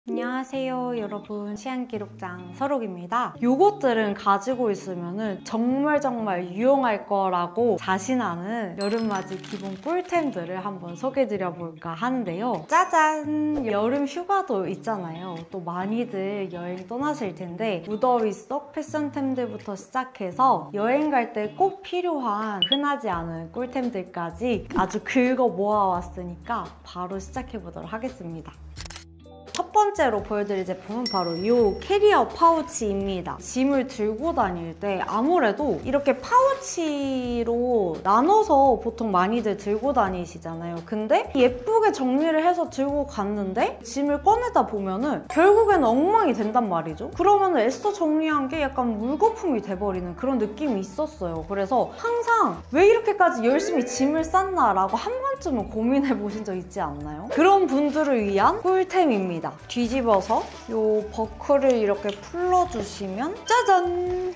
안녕하세요 여러분, 시안기록장 서록입니다. 요것들은 가지고 있으면 정말 유용할 거라고 자신하는 여름맞이 기본 꿀템들을 한번 소개해드려 볼까 하는데요. 짜잔! 여름 휴가도 있잖아요. 또 많이들 여행 떠나실 텐데 무더위 속 패션템들부터 시작해서 여행 갈 때 꼭 필요한 흔하지 않은 꿀템들까지 아주 긁어 모아왔으니까 바로 시작해보도록 하겠습니다. 첫 번째로 보여드릴 제품은 바로 이 캐리어 파우치입니다. 짐을 들고 다닐 때 아무래도 이렇게 파우치로 나눠서 보통 많이들 들고 다니시잖아요. 근데 예쁘게 정리를 해서 들고 갔는데 짐을 꺼내다 보면은 결국에는 엉망이 된단 말이죠. 그러면 애써 정리한 게 약간 물거품이 돼버리는 그런 느낌이 있었어요. 그래서 항상 왜 이렇게까지 열심히 짐을 쌌나 라고 한 번쯤은 고민해 보신 적 있지 않나요? 그런 분들을 위한 꿀템입니다. 뒤집어서 이 버클을 이렇게 풀러주시면 짜잔!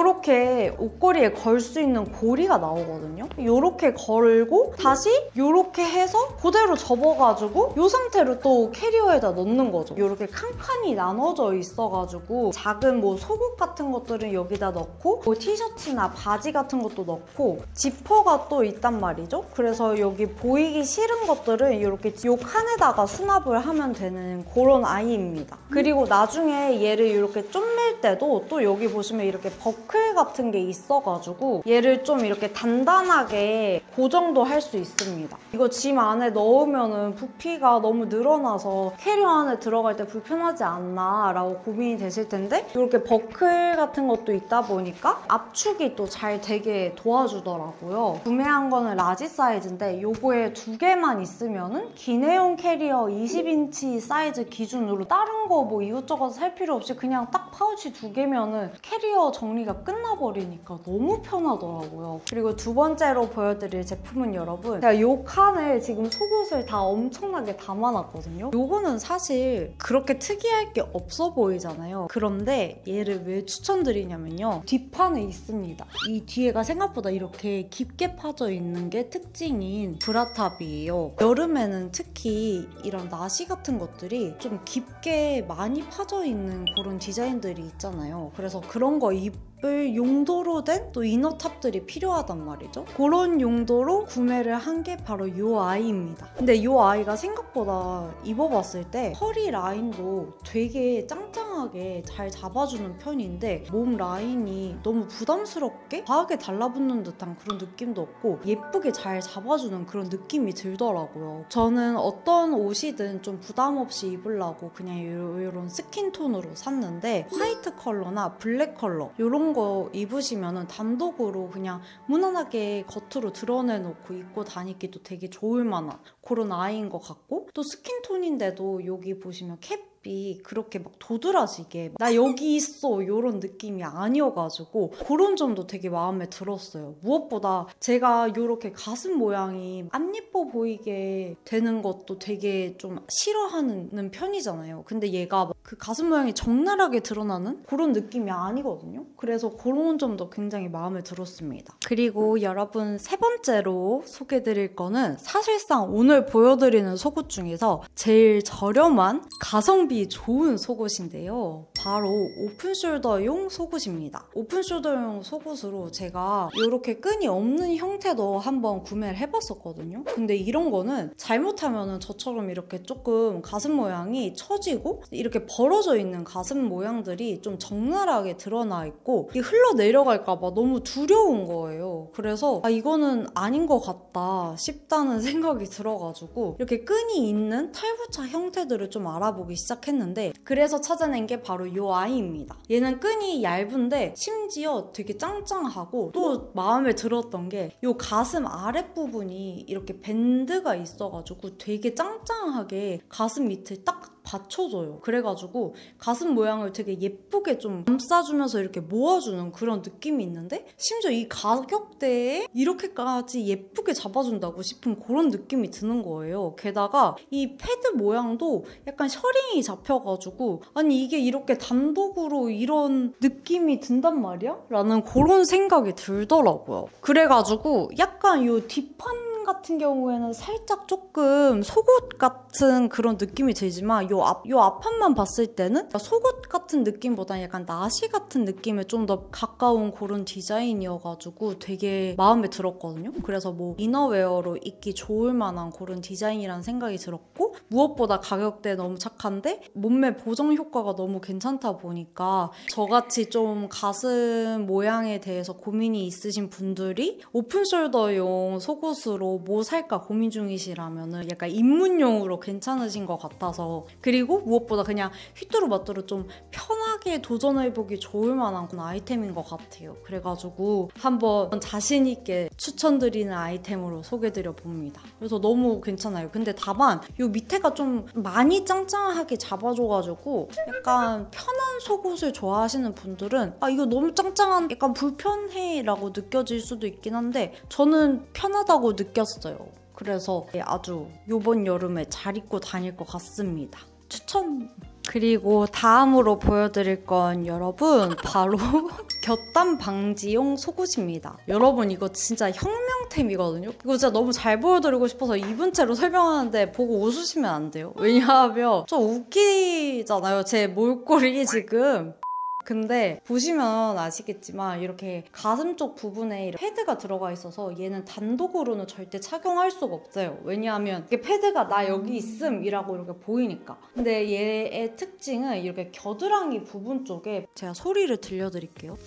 요렇게 옷걸이에 걸 수 있는 고리가 나오거든요. 요렇게 걸고 다시 요렇게 해서 그대로 접어가지고 이 상태로 또 캐리어에다 넣는 거죠. 요렇게 칸칸이 나눠져 있어가지고 작은 뭐 속옷 같은 것들은 여기다 넣고 뭐 티셔츠나 바지 같은 것도 넣고 지퍼가 또 있단 말이죠. 그래서 여기 보이기 싫은 것들은 이렇게 요 칸에다가 수납을 하면 되는 그런 아이입니다. 그리고 나중에 얘를 이렇게 쪼맬 때도 또 여기 보시면 이렇게 버클 같은 게 있어가지고 얘를 좀 이렇게 단단하게 고정도 할 수 있습니다. 이거 짐 안에 넣으면은 부피가 너무 늘어나서 캐리어 안에 들어갈 때 불편하지 않나 라고 고민이 되실 텐데 이렇게 버클 같은 것도 있다 보니까 압축이 또 잘 되게 도와주더라고요. 구매한 거는 라지 사이즈인데 요거에 2개만 있으면은 기내용 캐리어 20인치 사이즈 기준으로 다른 거 뭐 이것저것 살 필요 없이 그냥 딱 파우치 2개면은 캐리어 정리가 끝나버리니까 너무 편하더라고요. 그리고 두 번째로 보여드릴 제품은 여러분, 제가 요 칸에 지금 속옷을 다 엄청나게 담아놨거든요. 요거는 사실 그렇게 특이할 게 없어 보이잖아요. 그런데 얘를 왜 추천드리냐면요, 뒷판에 있습니다. 이 뒤에가 생각보다 이렇게 깊게 파져 있는 게 특징인 브라탑이에요. 여름에는 특히 이런 나시 같은 것들이 좀 깊게 많이 파져 있는 그런 디자인들이 있잖아요. 그래서 그런 거 입을 용도로 된 또 이너탑들이 필요하단 말이죠. 그런 용도로 구매를 한 게 바로 이 아이입니다. 근데 이 아이가 생각보다 입어봤을 때 허리 라인도 되게 짱짱하게 잘 잡아주는 편인데 몸 라인이 너무 부담스럽게 과하게 달라붙는 듯한 그런 느낌도 없고 예쁘게 잘 잡아주는 그런 느낌이 들더라고요. 저는 어떤 옷이든 좀 부담 없이 입으려고 그냥 이런 스킨톤으로 샀는데 화이트 컬러나 블랙 컬러 이런 거 입으시면 단독으로 그냥 무난하게 겉으로 드러내놓고 입고 다니기도 되게 좋을 만한 그런 아이인 것 같고, 또 스킨톤인데도 여기 보시면 캡이 그렇게 막 도드라지게 나 여기 있어 이런 느낌이 아니어가지고 그런 점도 되게 마음에 들었어요. 무엇보다 제가 이렇게 가슴 모양이 안 예뻐 보이게 되는 것도 되게 좀 싫어하는 편이잖아요. 근데 얘가 그 가슴 모양이 적나라하게 드러나는 그런 느낌이 아니거든요. 그래서 그런 점도 굉장히 마음에 들었습니다. 그리고 여러분, 세 번째로 소개해드릴 거는 사실상 오늘 보여드리는 속옷 중에서 제일 저렴한 가성비 좋은 속옷인데요. 바로 오픈숄더용 속옷입니다. 오픈숄더용 속옷으로 제가 이렇게 끈이 없는 형태도 한번 구매를 해봤었거든요. 근데 이런 거는 잘못하면 저처럼 이렇게 조금 가슴 모양이 처지고 이렇게 벌어져 있는 가슴 모양들이 좀 적나라하게 드러나 있고 이게 흘러내려갈까봐 너무 두려운 거예요. 그래서 이거는 아닌 것 같다 싶다는 생각이 들어가지고 이렇게 끈이 있는 탈부착 형태들을 좀 알아보기 시작했는데, 그래서 찾아낸 게 바로 이 아이입니다. 얘는 끈이 얇은데 심지어 되게 짱짱하고, 또 마음에 들었던 게 이 가슴 아랫부분이 이렇게 밴드가 있어가지고 되게 짱짱하게 가슴 밑을 딱 받쳐줘요. 그래가지고 가슴 모양을 되게 예쁘게 좀 감싸주면서 이렇게 모아주는 그런 느낌이 있는데, 심지어 이 가격대에 이렇게까지 예쁘게 잡아준다고 싶은 그런 느낌이 드는 거예요. 게다가 이 패드 모양도 약간 셔링이 잡혀가지고 아니 이게 이렇게 단독으로 이런 느낌이 든단 말이야? 라는 그런 생각이 들더라고요. 그래가지고 약간 이 뒷판 같은 경우에는 살짝 조금 속옷 같은 그런 느낌이 들지만 요 앞판만 봤을 때는 속옷 같은 느낌보다는 약간 나시 같은 느낌에 좀 더 가까운 그런 디자인이어가지고 되게 마음에 들었거든요. 그래서 뭐 이너웨어로 입기 좋을 만한 그런 디자인이라는 생각이 들었고, 무엇보다 가격대 너무 착한데 몸매 보정 효과가 너무 괜찮다 보니까 저같이 좀 가슴 모양에 대해서 고민이 있으신 분들이 오픈숄더용 속옷으로 뭐 살까 고민 중이시라면은 약간 입문용으로 괜찮으신 것 같아서, 그리고 무엇보다 그냥 휘뚜루마뚜루 좀 편하게 도전해보기 좋을 만한 그런 아이템인 것 같아요. 그래가지고 한번 자신있게 추천드리는 아이템으로 소개드려 봅니다. 그래서 너무 괜찮아요. 근데 다만 이 밑에가 좀 많이 짱짱하게 잡아줘가지고 약간 편한 속옷을 좋아하시는 분들은 아 이거 너무 짱짱한 약간 불편해 라고 느껴질 수도 있긴 한데 저는 편하다고 느꼈어요. 그래서 아주 이번 여름에 잘 입고 다닐 것 같습니다. 추천! 그리고 다음으로 보여드릴 건 여러분 바로 곁땀 방지용 속옷입니다. 여러분 이거 진짜 혁명템이거든요. 이거 진짜 너무 잘 보여드리고 싶어서 입은 채로 설명하는데 보고 웃으시면 안 돼요. 왜냐하면 좀 웃기잖아요. 제 몰골이 지금. 근데 보시면 아시겠지만 이렇게 가슴 쪽 부분에 패드가 들어가 있어서 얘는 단독으로는 절대 착용할 수가 없어요. 왜냐하면 이게 패드가 나 여기 있음 이라고 이렇게 보이니까. 근데 얘의 특징은 이렇게 겨드랑이 부분 쪽에 제가 소리를 들려드릴게요.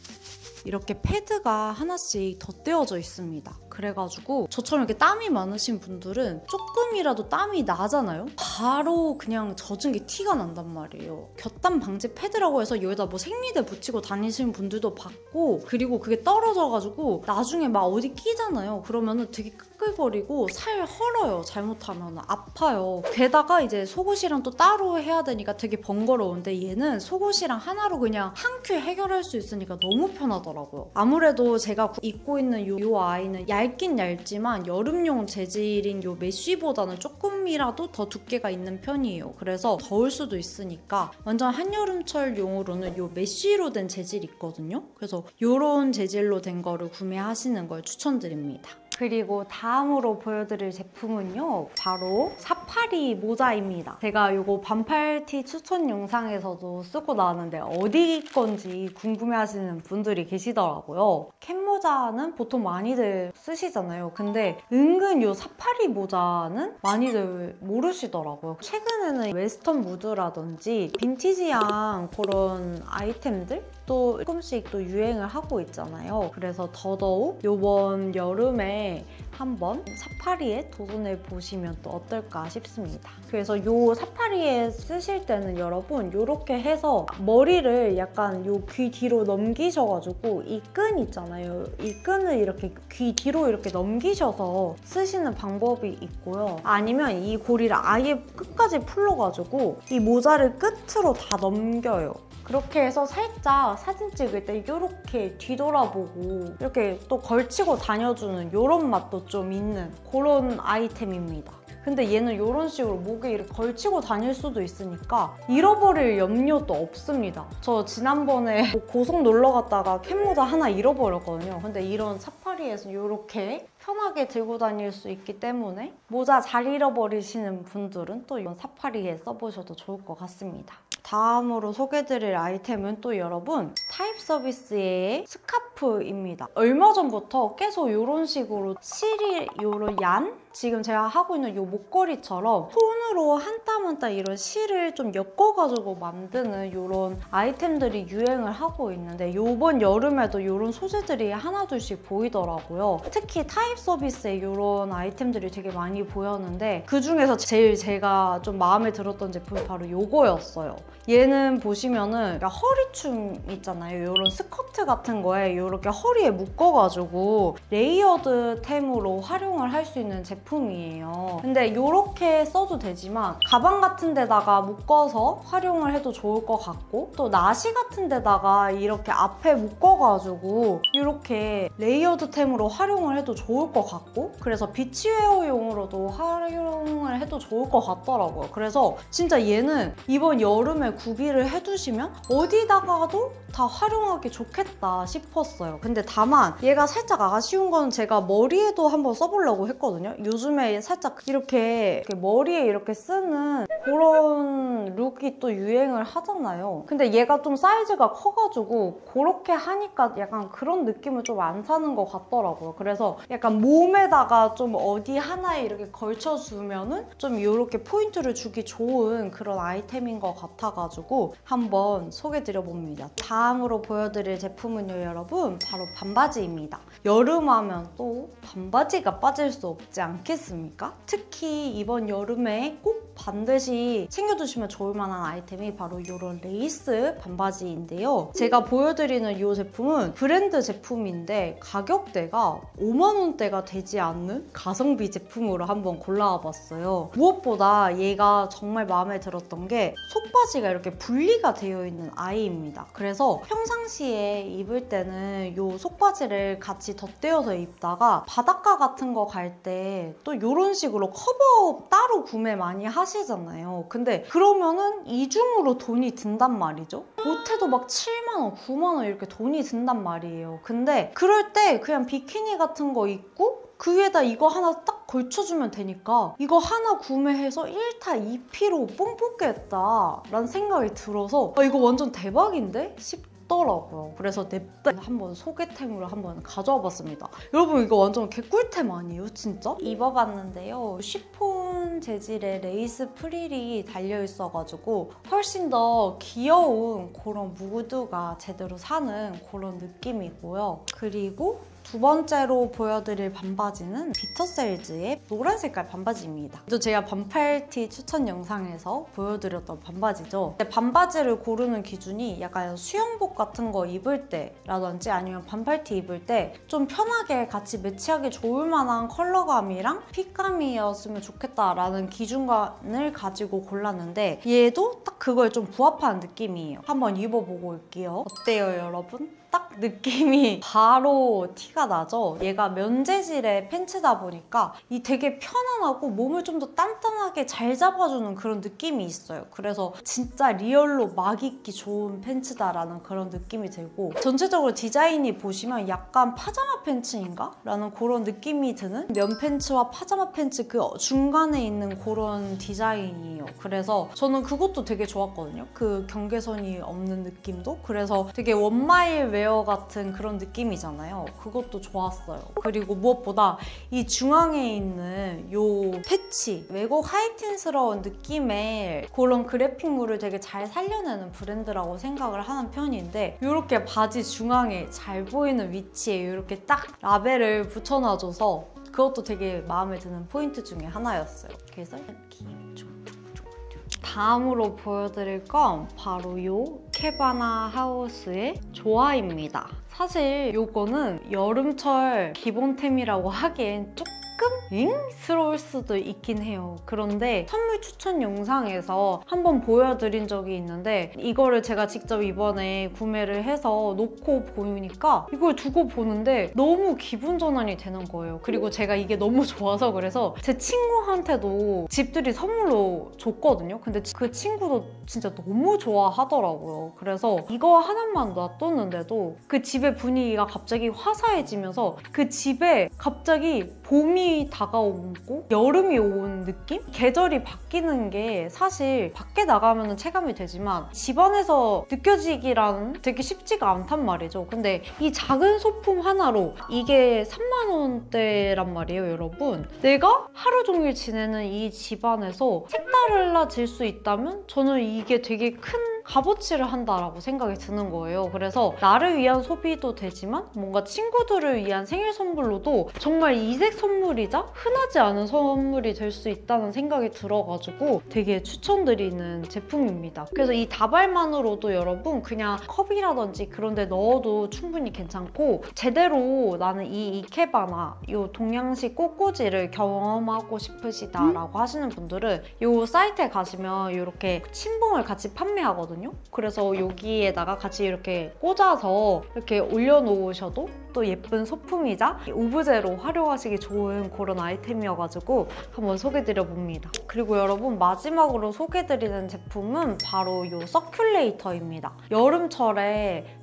이렇게 패드가 하나씩 덧대어져 있습니다. 그래가지고 저처럼 이렇게 땀이 많으신 분들은 조금이라도 땀이 나잖아요? 바로 그냥 젖은 게 티가 난단 말이에요. 곁땀 방지 패드라고 해서 여기다 뭐 생리대 붙이고 다니시는 분들도 봤고, 그리고 그게 떨어져가지고 나중에 막 어디 끼잖아요. 그러면은 되게 끄끌거리고 살 헐어요. 잘못하면 아파요. 게다가 이제 속옷이랑 또 따로 해야 되니까 되게 번거로운데 얘는 속옷이랑 하나로 그냥 한 큐에 해결할 수 있으니까 너무 편하더라고요. 아무래도 제가 입고 있는 요 아이는 얇긴 얇지만 여름용 재질인 요 메쉬보다는 조금이라도 더 두께가 있는 편이에요. 그래서 더울 수도 있으니까 완전 한여름철용으로는 요 메쉬로 된 재질이 있거든요. 그래서 요런 재질로 된 거를 구매하시는 걸 추천드립니다. 그리고 다음으로 보여드릴 제품은요, 바로 사파리 모자입니다. 제가 이거 반팔티 추천 영상에서도 쓰고 나왔는데 어디 건지 궁금해하시는 분들이 계시더라고요. 캡 모자는 보통 많이들 쓰시잖아요. 근데 은근 이 사파리 모자는 많이들 모르시더라고요. 최근에는 웨스턴 무드라든지 빈티지한 그런 아이템들 또 조금씩 또 유행을 하고 있잖아요. 그래서 더더욱 이번 여름에 한번 사파리에 도전해 보시면 또 어떨까 싶습니다. 그래서 이 사파리에 쓰실 때는 여러분 이렇게 해서 머리를 약간 이 귀 뒤로 넘기셔가지고 이 끈 있잖아요. 이 끈을 이렇게 귀 뒤로 이렇게 넘기셔서 쓰시는 방법이 있고요. 아니면 이 고리를 아예 끝까지 풀러가지고 이 모자를 끝으로 다 넘겨요. 그렇게 해서 살짝 사진 찍을 때 이렇게 뒤돌아보고 이렇게 또 걸치고 다녀주는 이런 맛도 좀 있는 그런 아이템입니다. 근데 얘는 이런 식으로 목에 이렇게 걸치고 다닐 수도 있으니까 잃어버릴 염려도 없습니다. 저 지난번에 고속 놀러 갔다가 캡모자 하나 잃어버렸거든요. 근데 이런 사파리에서 이렇게 편하게 들고 다닐 수 있기 때문에 모자 잘 잃어버리시는 분들은 또 이런 사파리에 써보셔도 좋을 것 같습니다. 다음으로 소개드릴 아이템은 또 여러분 타입 서비스의 스카프입니다. 얼마 전부터 계속 이런 식으로 실이 요런 지금 제가 하고 있는 이 목걸이처럼 손으로 한 땀 한 땀 이런 실을 좀 엮어가지고 만드는 이런 아이템들이 유행을 하고 있는데 이번 여름에도 이런 소재들이 하나둘씩 보이더라고요. 특히 타입 서비스에 이런 아이템들이 되게 많이 보였는데 그중에서 제일 제가 좀 마음에 들었던 제품이 바로 이거였어요. 얘는 보시면은 허리춤 있잖아요. 이런 스커트 같은 거에 이렇게 허리에 묶어가지고 레이어드템으로 활용을 할 수 있는 제품이에요. 근데 이렇게 써도 되지만 가방 같은 데다가 묶어서 활용을 해도 좋을 것 같고 또 나시 같은 데다가 이렇게 앞에 묶어가지고 이렇게 레이어드템으로 활용을 해도 좋을 것 같고 그래서 비치웨어용으로도 활용을 해도 좋을 것 같더라고요. 그래서 진짜 얘는 이번 여름에 구비를 해두시면 어디다가도 다 활용하기 좋겠다 싶었어요. 근데 다만 얘가 살짝 아쉬운 건 제가 머리에도 한번 써보려고 했거든요. 요즘에 살짝 이렇게 머리에 이렇게 쓰는 그런 룩이 또 유행을 하잖아요. 근데 얘가 좀 사이즈가 커가지고 그렇게 하니까 약간 그런 느낌을 좀 안 사는 것 같더라고요. 그래서 약간 몸에다가 좀 어디 하나에 이렇게 걸쳐주면은 좀 이렇게 포인트를 주기 좋은 그런 아이템인 것 같아가지고 한번 소개드려봅니다. 다음으로 보여드릴 제품은요, 여러분, 바로 반바지입니다. 여름하면 또 반바지가 빠질 수 없지 않겠습니까? 특히 이번 여름에 꼭 반드시 챙겨두시면 좋을 만한 아이템이 바로 이런 레이스 반바지인데요. 제가 보여드리는 이 제품은 브랜드 제품인데 가격대가 5만 원대가 되지 않는 가성비 제품으로 한번 골라와 봤어요. 무엇보다 얘가 정말 마음에 들었던 게 속바지가 이렇게 분리가 되어 있는 아이입니다. 그래서 평상시에 입을 때는 이 속바지를 같이 덧대어서 입다가 바닷가 같은 거 갈 때 또 이런 식으로 커버 따로 구매 많이 하시잖아요. 근데 그러면은 이중으로 돈이 든단 말이죠. 못해도 막 7만 원, 9만 원 이렇게 돈이 든단 말이에요. 근데 그럴 때 그냥 비키니 같은 거 입고 그 위에다 이거 하나 딱 걸쳐주면 되니까 이거 하나 구매해서 1타 2피로 뽕 뽑겠다 라는 생각이 들어서 이거 완전 대박인데? 싶더라고요. 그래서 냅다 한번 소개템으로 한번 가져와 봤습니다. 여러분 이거 완전 개꿀템 아니에요? 진짜? 입어봤는데요. 쉬폰 재질의 레이스 프릴이 달려있어가지고 훨씬 더 귀여운 그런 무드가 제대로 사는 그런 느낌이고요. 그리고 두 번째로 보여드릴 반바지는 비터셀즈의 노란 색깔 반바지입니다. 또 제가 반팔티 추천 영상에서 보여드렸던 반바지죠. 근데 반바지를 고르는 기준이 약간 수영복 같은 거 입을 때라든지 아니면 반팔티 입을 때 좀 편하게 같이 매치하기 좋을 만한 컬러감이랑 핏감이었으면 좋겠다라는 기준관을 가지고 골랐는데 얘도 딱 그거에 좀 부합하는 느낌이에요. 한번 입어보고 올게요. 어때요, 여러분? 딱 느낌이 바로 티가 나죠? 얘가 면재질의 팬츠다 보니까 이 되게 편안하고 몸을 좀 더 단단하게 잘 잡아주는 그런 느낌이 있어요. 그래서 진짜 리얼로 막 입기 좋은 팬츠다라는 그런 느낌이 들고 전체적으로 디자인이 보시면 약간 파자마 팬츠인가? 라는 그런 느낌이 드는 면 팬츠와 파자마 팬츠 그 중간에 있는 그런 디자인이에요. 그래서 저는 그것도 되게 좋았거든요. 그 경계선이 없는 느낌도. 그래서 되게 원마일 웨어 같은 그런 느낌이잖아요. 그것도 좋았어요. 그리고 무엇보다 이 중앙에 있는 요 패치, 외국 하이틴스러운 느낌의 그런 그래픽물을 되게 잘 살려내는 브랜드라고 생각을 하는 편인데 이렇게 바지 중앙에 잘 보이는 위치에 이렇게 딱 라벨을 붙여놔줘서 그것도 되게 마음에 드는 포인트 중에 하나였어요. 그래서 이렇게 다음으로 보여드릴 건 바로 이 캐바나 하우스의 조아입니다. 사실 이거는 여름철 기본템이라고 하기엔 조금 잉스러울 수도 있긴 해요. 그런데 선물 추천 영상에서 한번 보여드린 적이 있는데 이거를 제가 직접 이번에 구매를 해서 놓고 보니까 이걸 두고 보는데 너무 기분 전환이 되는 거예요. 그리고 제가 이게 너무 좋아서 그래서 제 친구한테도 집들이 선물로 줬거든요. 근데 그 친구도 진짜 너무 좋아하더라고요. 그래서 이거 하나만 놔뒀는데도 그 집의 분위기가 갑자기 화사해지면서 그 집에 갑자기 봄이 다가오고 여름이 온 느낌? 계절이 바뀌는 게 사실 밖에 나가면 체감이 되지만 집 안에서 느껴지기란 되게 쉽지가 않단 말이죠. 근데 이 작은 소품 하나로 이게 3만 원대란 말이에요, 여러분. 내가 하루 종일 지내는 이 집 안에서 색달라질 수 있다면 저는 이게 되게 큰 값어치를 한다라고 생각이 드는 거예요. 그래서 나를 위한 소비도 되지만 뭔가 친구들을 위한 생일 선물로도 정말 이색 선물이자 흔하지 않은 선물이 될 수 있다는 생각이 들어가지고 되게 추천드리는 제품입니다. 그래서 이 다발만으로도 여러분 그냥 컵이라든지 그런 데 넣어도 충분히 괜찮고 제대로 나는 이 이케바나 이 동양식 꽃꽂이를 경험하고 싶으시다라고 하시는 분들은 이 사이트에 가시면 이렇게 침봉을 같이 판매하거든요. 그래서 여기에다가 같이 이렇게 꽂아서 이렇게 올려놓으셔도 또 예쁜 소품이자 오브제로 활용하시기 좋은 그런 아이템이어가지고 한번 소개드려봅니다. 그리고 여러분 마지막으로 소개드리는 제품은 바로 이 서큘레이터입니다. 여름철에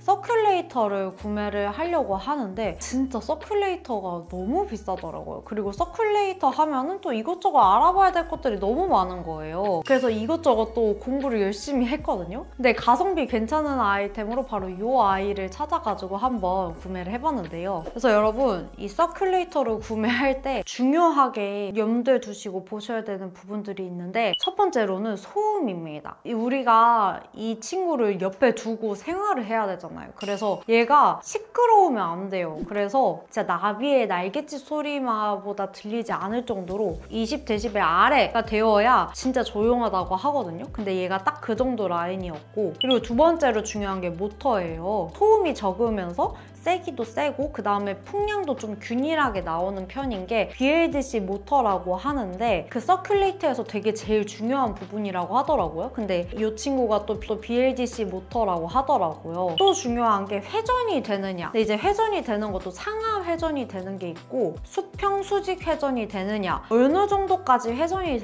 서큘레이터를 구매를 하려고 하는데 진짜 서큘레이터가 너무 비싸더라고요. 그리고 서큘레이터 하면은 또 이것저것 알아봐야 될 것들이 너무 많은 거예요. 그래서 이것저것 또 공부를 열심히 했거든요. 근데 가성비 괜찮은 아이템으로 바로 이 아이를 찾아가지고 한번 구매를 해봤는데요. 그래서 여러분, 이 서큘레이터를 구매할 때 중요하게 염두에 두시고 보셔야 되는 부분들이 있는데, 첫 번째로는 소음입니다. 우리가 이 친구를 옆에 두고 생활을 해야 되잖아요. 그래서 얘가 시끄러우면 안 돼요. 그래서 진짜 나비의 날갯짓 소리마보다 들리지 않을 정도로 20dB 아래가 되어야 진짜 조용하다고 하거든요. 근데 얘가 딱 그 정도 라인이었고, 그리고 두 번째로 중요한 게 모터예요. 소음이 적으면서 세기도 세고 그 다음에 풍량도 좀 균일하게 나오는 편인 게 BLDC 모터라고 하는데, 그 서큘레이터에서 되게 제일 중요한 부분이라고 하더라고요. 근데 이 친구가 또 BLDC 모터라고 하더라고요. 또 중요한 게 회전이 되느냐. 근데 이제 회전이 되는 것도 상하 회전이 되는 게 있고 수평 수직 회전이 되느냐, 어느 정도까지 회전이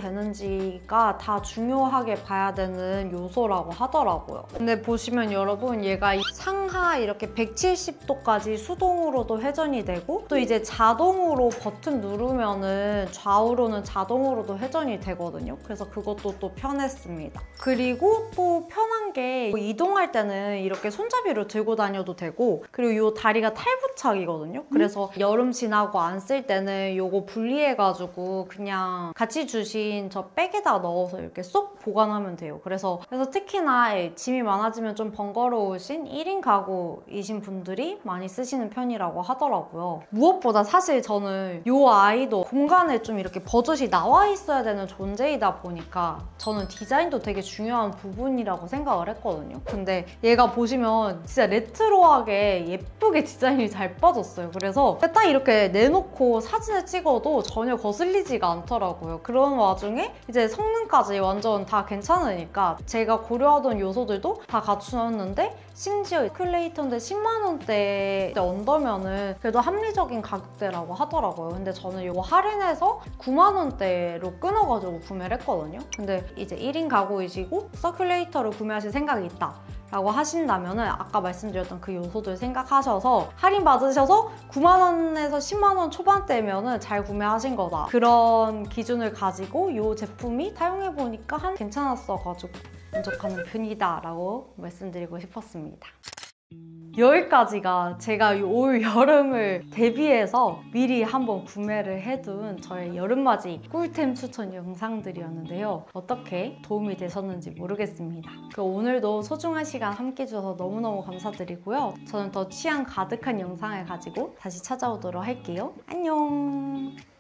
되는지가 다 중요하게 봐야 되는 요소라고 하더라고요. 근데 보시면 여러분, 얘가 상하 이렇게 170도까지 수동으로도 회전이 되고, 또 이제 자동으로 버튼 누르면은 좌우로는 자동으로도 회전이 되거든요. 그래서 그것도 또 편했습니다. 그리고 또 편한 게 이동할 때는 이렇게 손잡이로 들고 다녀도 되고, 그리고 이 다리가 탈부착이거든요. 그래서 여름 지나고 안 쓸 때는 이거 분리해가지고 그냥 같이 주신 저 백에다 넣어서 이렇게 쏙 보관하면 돼요. 그래서 특히나 짐이 많아지면 좀 번거로우신 1인 가구이신 분들이 많이 쓰시는 편이라고 하더라고요. 무엇보다 사실 저는 이 아이도 공간에 좀 이렇게 버젓이 나와 있어야 되는 존재이다 보니까 저는 디자인도 되게 중요한 부분이라고 생각을 했거든요. 근데 얘가 보시면 진짜 레트로하게 예쁘게 디자인이 잘 빠졌어요. 그래서 딱 이렇게 내놓고 사진을 찍어도 전혀 거슬리지가 않더라고요. 그런 와중에 이제 성능까지 완전 다 괜찮으니까 제가 고려하던 요소들도 다 갖추었는데, 심지어 서큘레이터인데 10만 원대 언더면은 그래도 합리적인 가격대라고 하더라고요. 근데 저는 이거 할인해서 9만 원대로 끊어가지고 구매를 했거든요. 근데 이제 1인 가구이시고 서큘레이터를 구매하실 생각이 있다 라고 하신다면 아까 말씀드렸던 그 요소들 생각하셔서 할인 받으셔서 9만 원에서 10만 원 초반대면 잘 구매하신 거다, 그런 기준을 가지고 이 제품이 사용해보니까 괜찮았어가지고 만족하는 편이다 라고 말씀드리고 싶었습니다. 여기까지가 제가 올 여름을 대비해서 미리 한번 구매를 해둔 저의 여름맞이 꿀템 추천 영상들이었는데요. 어떻게 도움이 되셨는지 모르겠습니다. 오늘도 소중한 시간 함께 해주셔서 너무너무 감사드리고요. 저는 더 취향 가득한 영상을 가지고 다시 찾아오도록 할게요. 안녕!